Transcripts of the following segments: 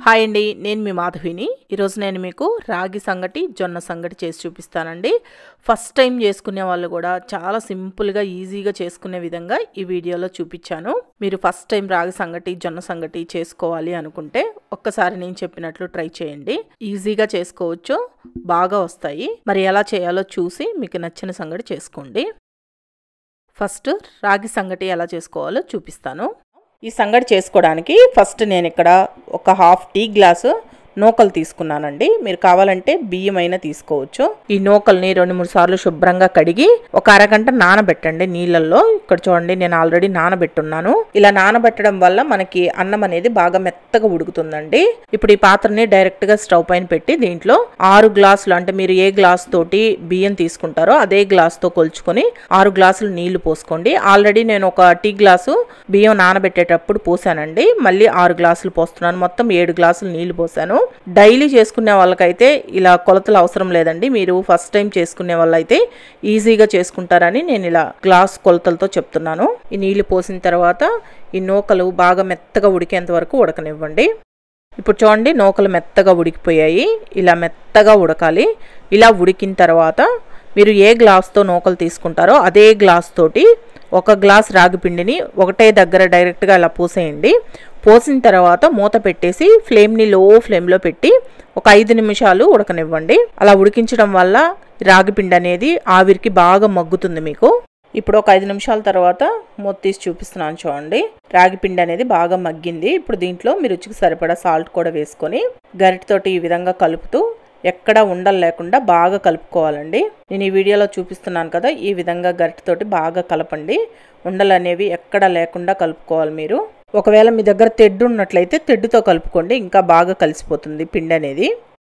Hi అండి, నేను మీ మాధవిని. ఈరోజు నేను మీకు రాగి సంగటి జొన్న సంగటి చేసి చూపిస్తానండి. ఫస్ట్ టైం చేసుకునే వాళ్ళు కూడా చాలా సింపుల్గా ఈజీగా చేసుకునే విధంగా ఈ వీడియోలో చూపించాను. మీరు ఫస్ట్ టైం రాగి సంగటి జొన్న సంగటి చేసుకోవాలి అనుకుంటే ఒక్కసారి నేను చెప్పినట్లు ట్రై చేయండి. ఈజీగా చేసుకోవచ్చు, బాగా వస్తాయి. మరి ఎలా చేయాలో చూసి మీకు నచ్చిన సంగటి చేసుకోండి. ఫస్ట్ రాగి సంగటి ఎలా చేసుకోవాలో చూపిస్తాను. ఈ సంగటి చేసుకోవడానికి ఫస్ట్ నేను ఇక్కడ ఒక హాఫ్ టీ గ్లాసు నూకలు తీసుకున్నానండి. మీరు కావాలంటే బియ్యం అయినా తీసుకోవచ్చు. ఈ నూకల్ని 2-3 సార్లు శుభ్రంగా కడిగి ఒక అరగంట నానబెట్టండి నీళ్ళల్లో. ఇక్కడ చూడండి, నేను ఆల్రెడీ నానబెట్టున్నాను. ఇలా నానబెట్టడం వల్ల మనకి అన్నం అనేది బాగా మెత్తగా ఉడుకుతుందండి. ఇప్పుడు ఈ పాత్రని డైరెక్ట్ గా స్టవ్ పైన పెట్టి దీంట్లో 6 గ్లాసులు, అంటే మీరు ఏ గ్లాస్ తోటి బియ్యం తీసుకుంటారో అదే గ్లాస్ తో కొలుచుకొని 6 గ్లాసులు నీళ్లు పోసుకోండి. ఆల్రెడీ నేను ఒక టీ గ్లాసు బియ్యం నానబెట్టేటప్పుడు పోసానండి. మళ్ళీ 6 గ్లాసులు పోస్తున్నాను. మొత్తం 7 గ్లాసులు నీళ్లు పోసాను. డైలీ చేసుకునే వాళ్ళకైతే ఇలా కొలతలు అవసరం లేదండి. మీరు ఫస్ట్ టైం చేసుకునే వాళ్ళైతే ఈజీగా చేసుకుంటారని నేను ఇలా గ్లాస్ కొలతలతో చెప్తున్నాను. ఈ నీళ్లు పోసిన తర్వాత ఈ నూకలు బాగా మెత్తగా ఉడికేంత వరకు ఉడకనివ్వండి. ఇప్పుడు చూడండి, నూకలు మెత్తగా ఉడికిపోయాయి. ఇలా మెత్తగా ఉడకాలి. ఇలా ఉడికిన తర్వాత మీరు ఏ గ్లాస్తో నూకలు తీసుకుంటారో అదే గ్లాస్ తోటి 1 గ్లాస్ రాగి పిండిని ఒకటే దగ్గర డైరెక్ట్గా ఇలా పోసేయండి. పోసిన తర్వాత మూత పెట్టేసి ఫ్లేమ్ని లో ఫ్లేమ్లో పెట్టి ఒక 5 నిమిషాలు ఉడకనివ్వండి. అలా ఉడికించడం వల్ల రాగి పిండి అనేది ఆవిరికి బాగా మగ్గుతుంది మీకు. ఇప్పుడు ఒక 5 నిమిషాల తర్వాత మూత తీసి చూపిస్తున్నాను చూడండి. రాగి పిండి అనేది బాగా మగ్గింది. ఇప్పుడు దీంట్లో మీ రుచికి సరిపడా సాల్ట్ కూడా వేసుకొని గరిటెతోటి ఈ విధంగా కలుపుతూ ఎక్కడ ఉండలు లేకుండా బాగా కలుపుకోవాలండి. నేను ఈ వీడియోలో చూపిస్తున్నాను కదా, ఈ విధంగా గరిటెతోటి బాగా కలపండి. ఉండలు అనేవి ఎక్కడ లేకుండా కలుపుకోవాలి మీరు. ఒకవేళ మీ దగ్గర తెడ్డు ఉన్నట్లయితే తెడ్డుతో కలుపుకోండి, ఇంకా బాగా కలిసిపోతుంది పిండి అనేది.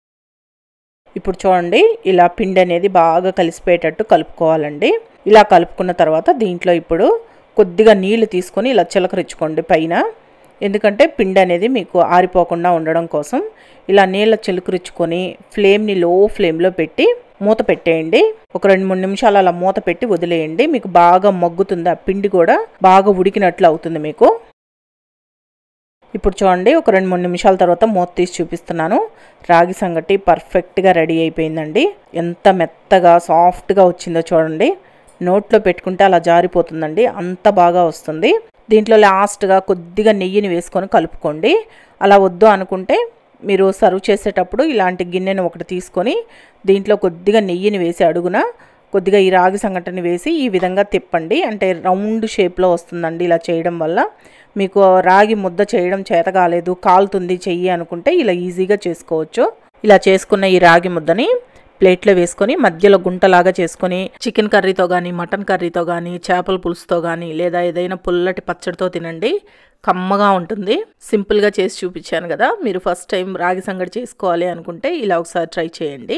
ఇప్పుడు చూడండి, ఇలా పిండి అనేది బాగా కలిసిపోయేటట్టు కలుపుకోవాలండి. ఇలా కలుపుకున్న తర్వాత దీంట్లో ఇప్పుడు కొద్దిగా నీళ్లు తీసుకొని ఇలా చిలకరించుకోండి పైన. ఎందుకంటే పిండి అనేది మీకు ఆరిపోకుండా ఉండడం కోసం ఇలా నీళ్ళ చిలుకరించుకొని ఫ్లేమ్ని లో ఫ్లేమ్లో పెట్టి మూత పెట్టేయండి. ఒక 2-3 నిమిషాలు అలా మూత పెట్టి వదిలేయండి. మీకు బాగా మగ్గుతుంది, ఆ పిండి కూడా బాగా ఉడికినట్లు అవుతుంది మీకు. ఇప్పుడు చూడండి, ఒక 2-3 నిమిషాల తర్వాత మూత తీసి చూపిస్తున్నాను. రాగి సంగటి పర్ఫెక్ట్గా రెడీ అయిపోయిందండి. ఎంత మెత్తగా సాఫ్ట్గా వచ్చిందో చూడండి. నోట్లో పెట్టుకుంటే అలా జారిపోతుందండి, అంత బాగా వస్తుంది. దీంట్లో లాస్ట్గా కొద్దిగా నెయ్యిని వేసుకొని కలుపుకోండి. అలా వద్దు అనుకుంటే మీరు సర్వ్ చేసేటప్పుడు ఇలాంటి గిన్నెను ఒకటి తీసుకొని దీంట్లో కొద్దిగా నెయ్యిని వేసి అడుగున కొద్దిగా ఈ రాగి సంగటిని వేసి ఈ విధంగా తిప్పండి. అంటే రౌండ్ షేప్లో వస్తుందండి. ఇలా చేయడం వల్ల మీకు రాగి ముద్ద చేయడం చేత కాలేదు, కాలుతుంది చెయ్యి అనుకుంటే ఇలా ఈజీగా చేసుకోవచ్చు. ఇలా చేసుకున్న ఈ రాగి ముద్దని ప్లేట్లో వేసుకొని మధ్యలో గుంటలాగా చేసుకొని చికెన్ కర్రీతో కానీ, మటన్ కర్రీతో కానీ, చేపల పులుసుతో కానీ, లేదా ఏదైనా పుల్లటి పచ్చడితో తినండి. కమ్మగా ఉంటుంది. సింపుల్గా చేసి చూపించాను కదా. మీరు ఫస్ట్ టైం రాగి సంగటి చేసుకోవాలి అనుకుంటే ఇలా ఒకసారి ట్రై చేయండి.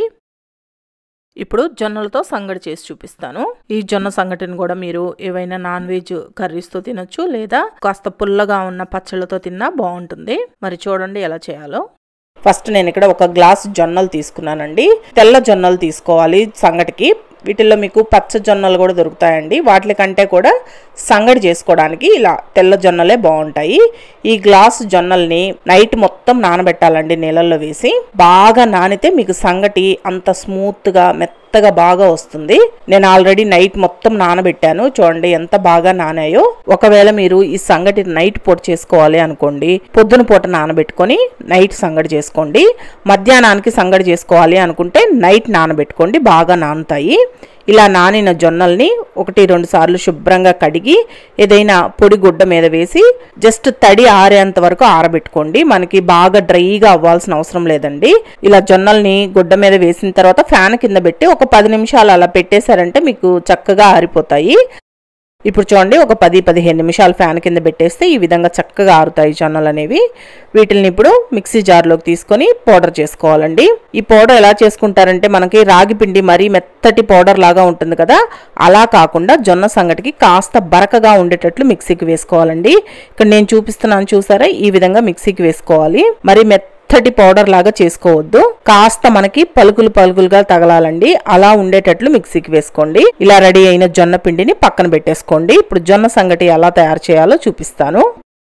ఇప్పుడు జొన్నలతో సంగటి చేసి చూపిస్తాను. ఈ జొన్న సంగటిని కూడా మీరు ఏవైనా నాన్ వెజ్ కర్రీస్తో తినొచ్చు, లేదా కాస్త పుల్లగా ఉన్న పచ్చళ్ళతో తిన్నా బాగుంటుంది. మరి చూడండి ఎలా చేయాలో. ఫస్ట్ నేను ఇక్కడ 1 గ్లాస్ జొన్నలు తీసుకున్నానండి. తెల్ల జొన్నలు తీసుకోవాలి సంగటికి. వీటిల్లో మీకు పచ్చ జొన్నలు కూడా దొరుకుతాయండి. వాటి కంటే కూడా సంగటి చేసుకోవడానికి ఇలా తెల్ల జొన్నలే బాగుంటాయి. ఈ గ్లాస్ జొన్నల్ని నైట్ మొత్తం నానబెట్టాలండి నీళ్ళల్లో వేసి. బాగా నానితే మీకు సంగటి అంత స్మూత్గా మెత్తగా బాగా వస్తుంది. నేను ఆల్రెడీ నైట్ మొత్తం నానబెట్టాను. చూడండి ఎంత బాగా నానాయో. ఒకవేళ మీరు ఈ సంగటి నైట్ పూట చేసుకోవాలి అనుకోండి, పొద్దున పూట నానబెట్టుకొని నైట్ సంగటి చేసుకోండి. మధ్యాహ్నానికి సంగటి చేసుకోవాలి అనుకుంటే నైట్ నానబెట్టుకోండి, బాగా నానుతాయి. ఇలా నానిన జొన్నల్ని 1-2 సార్లు శుభ్రంగా కడిగి ఏదైనా పొడి గుడ్డ మీద వేసి జస్ట్ తడి ఆరేంత వరకు ఆరబెట్టుకోండి. మనకి బాగా డ్రైగా అవ్వాల్సిన అవసరం లేదండి. ఇలా జొన్నల్ని గుడ్డ మీద వేసిన తర్వాత ఫ్యాన్ కింద పెట్టి ఒక 10 నిమిషాలు అలా పెట్టేశారంటే మీకు చక్కగా ఆరిపోతాయి. ఇప్పుడు చూడండి, ఒక 10-15 నిమిషాలు ఫ్యాన్ కింద పెట్టేస్తే ఈ విధంగా చక్కగా ఆరుతాయి జొన్నలు అనేవి. వీటిని ఇప్పుడు మిక్సీ జార్లోకి తీసుకొని పౌడర్ చేసుకోవాలండి. ఈ పౌడర్ ఎలా చేసుకుంటారంటే, మనకి రాగి పిండి మరీ మెత్తటి పౌడర్ లాగా ఉంటుంది కదా, అలా కాకుండా జొన్న సంగటికి కాస్త బరకగా ఉండేటట్లు మిక్సీకి వేసుకోవాలండి. ఇక్కడ నేను చూపిస్తున్నాను చూసారా, ఈ విధంగా మిక్సీకి వేసుకోవాలి. మరి మెత్తటి పౌడర్ లాగా చేసుకోవద్దు. కాస్త మనకి పలుకులు పలుకులుగా తగలాలండి, అలా ఉండేటట్లు మిక్సీకి వేసుకోండి. ఇలా రెడీ అయిన జొన్న పిండిని పక్కన పెట్టేసుకోండి. ఇప్పుడు జొన్న సంగటి ఎలా తయారు చేయాలో చూపిస్తాను.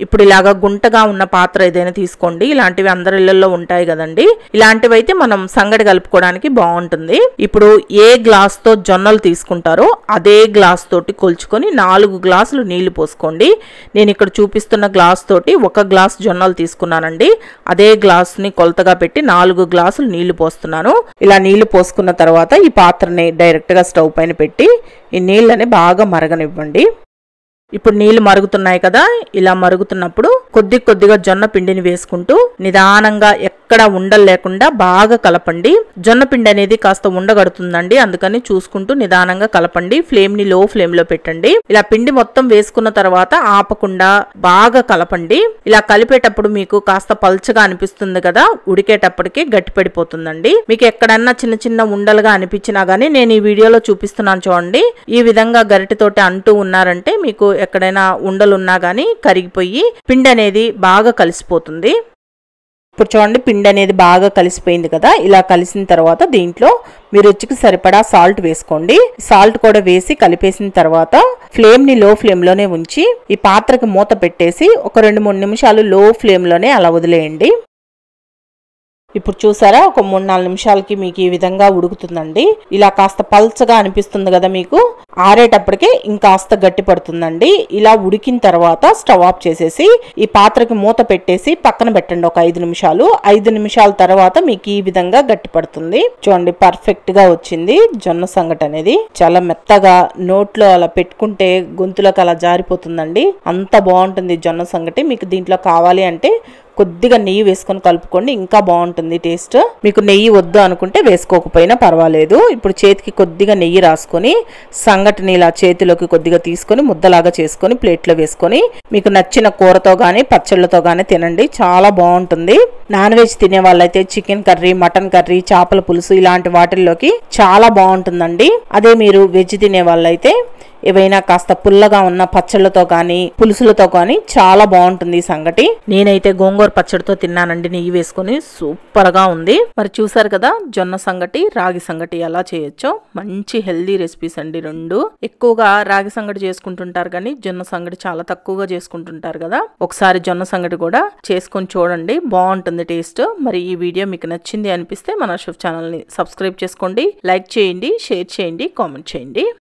ఇప్పుడు ఇలాగా గుంటగా ఉన్న పాత్ర ఏదైనా తీసుకోండి. ఇలాంటివి అందరి ఇళ్లలో ఉంటాయి కదండి. ఇలాంటివి అయితే మనం సంగటి కలుపుకోవడానికి బాగుంటుంది. ఇప్పుడు ఏ గ్లాస్ తో జొన్నలు తీసుకుంటారో అదే గ్లాస్ తోటి కొలుచుకొని 4 గ్లాసులు నీళ్లు పోసుకోండి. నేను ఇక్కడ చూపిస్తున్న గ్లాస్ తోటి 1 గ్లాస్ జొన్నలు తీసుకున్నానండి. అదే గ్లాస్ ని కొలతగా పెట్టి 4 గ్లాసులు నీళ్లు పోస్తున్నాను. ఇలా నీళ్లు పోసుకున్న తర్వాత ఈ పాత్రని డైరెక్ట్ గా స్టవ్ పైన పెట్టి ఈ నీళ్ళని బాగా మరగనివ్వండి. ఇప్పుడు నీళ్లు మరుగుతున్నాయి కదా, ఇలా మరుగుతున్నప్పుడు కొద్దిగా జొన్న పిండిని వేసుకుంటూ నిదానంగా ఎక్కడ ఉండలు లేకుండా బాగా కలపండి. జొన్న పిండి అనేది కాస్త ఉండగడుతుందండి, అందుకని చూసుకుంటూ నిదానంగా కలపండి. ఫ్లేమ్ ని లో ఫ్లేమ్ లో పెట్టండి. ఇలా పిండి మొత్తం వేసుకున్న తర్వాత ఆపకుండా బాగా కలపండి. ఇలా కలిపేటప్పుడు మీకు కాస్త పల్చగా అనిపిస్తుంది కదా, ఉడికేటప్పటికి గట్టిపడిపోతుందండి. మీకు ఎక్కడన్నా చిన్న చిన్న ఉండలుగా అనిపించినా గానీ నేను ఈ వీడియోలో చూపిస్తున్నాను చూడండి. ఈ విధంగా గరిటెతోటి అంటూ ఉన్నారంటే మీకు ఎక్కడైనా ఉండలున్నా గానీ కరిగిపోయి పిండి అనేది బాగా కలిసిపోతుంది. ఇప్పుడు చూడండి, పిండి అనేది బాగా కలిసిపోయింది కదా. ఇలా కలిసిన తర్వాత దీంట్లో మీ రుచికి సరిపడా సాల్ట్ వేసుకోండి. సాల్ట్ కూడా వేసి కలిపేసిన తర్వాత ఫ్లేమ్ ని లో ఫ్లేమ్ లోనే ఉంచి ఈ పాత్రకి మూత పెట్టేసి ఒక 2-3 నిమిషాలు లో ఫ్లేమ్ లోనే అలా వదిలేయండి. ఇప్పుడు చూసారా, ఒక 3-4 నిమిషాలకి మీకు ఈ విధంగా ఉడుకుతుందండి. ఇలా కాస్త పల్చగా అనిపిస్తుంది కదా, మీకు ఆరేటప్పటికే ఇంకాస్త గట్టి పడుతుందండి. ఇలా ఉడికిన తర్వాత స్టవ్ ఆఫ్ చేసేసి ఈ పాత్రకి మూత పెట్టేసి పక్కన పెట్టండి ఒక 5 నిమిషాలు. 5 నిమిషాల తర్వాత మీకు ఈ విధంగా గట్టి పడుతుంది. చూడండి, పర్ఫెక్ట్ గా వచ్చింది జొన్న సంగటి అనేది. చాలా మెత్తగా నోట్లో అలా పెట్టుకుంటే గొంతులోకి అలా జారిపోతుందండి. అంత బాగుంటుంది జొన్న సంగటి. మీకు దీంట్లో కావాలి అంటే కొద్దిగా నెయ్యి వేసుకొని కలుపుకోండి, ఇంకా బాగుంటుంది టేస్ట్. మీకు నెయ్యి వద్దు అనుకుంటే వేసుకోకపోయినా పర్వాలేదు. ఇప్పుడు చేతికి కొద్దిగా నెయ్యి రాసుకొని సంగటిని ఇలా చేతిలోకి కొద్దిగా తీసుకొని ముద్దలాగా చేసుకొని ప్లేట్లో వేసుకొని మీకు నచ్చిన కూరతో గానీ పచ్చళ్ళతో గానీ తినండి, చాలా బాగుంటుంది. నాన్ వెజ్ తినే వాళ్ళైతే చికెన్ కర్రీ, మటన్ కర్రీ, చేపల పులుసు ఇలాంటి వాటిల్లోకి చాలా బాగుంటుందండి. అదే మీరు వెజ్ తినే వాళ్ళైతే ఏవైనా కాస్త పుల్లగా ఉన్న పచ్చళ్ళతో కానీ పులుసులతో కానీ చాలా బాగుంటుంది ఈ సంగటి. నేనైతే గోంగూర పచ్చడితో తిన్నానండి నెయ్యి వేసుకొని, సూపర్ గా ఉంది. మరి చూసారు కదా జొన్న సంగటి, రాగి సంగటి ఎలా చేయొచ్చో. మంచి హెల్దీ రెసిపీస్ అండి రెండు. ఎక్కువగా రాగి సంగటి చేసుకుంటుంటారు కానీ జొన్న సంగటి చాలా తక్కువగా చేసుకుంటుంటారు కదా. ఒకసారి జొన్న సంగటి కూడా చేసుకొని చూడండి, బాగుంటుంది టేస్ట్. మరి ఈ వీడియో మీకు నచ్చింది అనిపిస్తే మన షెఫ్ ఛానల్ ని సబ్స్క్రైబ్ చేసుకోండి, లైక్ చేయండి, షేర్ చేయండి, కామెంట్ చేయండి.